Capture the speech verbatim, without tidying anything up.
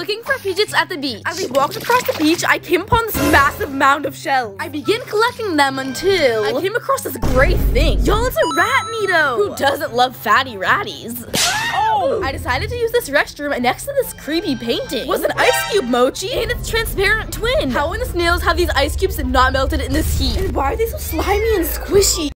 looking for fidgets at the beach. As we walked across the beach, I came upon this massive mound of shells. I began collecting them until I came across this gray thing. Y'all, it's a rat neato. Who doesn't love fatty ratties? Oh! I decided to use this restroom, and next to this creepy painting was an ice cube mochi and its transparent twin. How in the snails have these ice cubes not melted in this heat? And why are they so slimy and squishy?